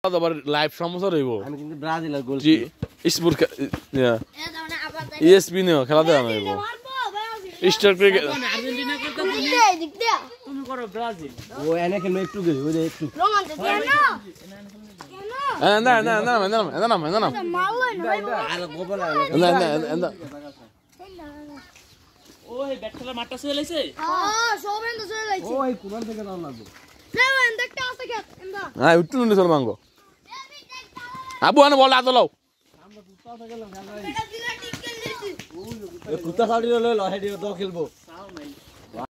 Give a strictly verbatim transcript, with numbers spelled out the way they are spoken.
আবার লাইভ সমস্যা রইব আমি কিন্তু ব্রাজিলের গোল জি স্পোর্ট ইএসপিন খেলা দেওয়া হইব স্টার ক্রিকেট আর্জেন্টিনা করতে তুমি করো ব্রাজিল ও এনে খেলবে একটু গই ওই যে একটু না না না না না না না না না আর গোবল না না না ওই ব্যাট খেলার মাঠটা চলে লাইছে হ্যাঁ সবেন তো চলে যাচ্ছে ওই কুরআন থেকে নাম লাগবে না এন্ডাকটা আছে কে এন্ডা হ্যাঁ উঠু নুনে চল মাঙ্গো আবু আনে বল আতো লও এটা দিলা ঠিক করে দিছি কুত্তা সাউরি লই ল হেডি দ খেলবো চাও নাই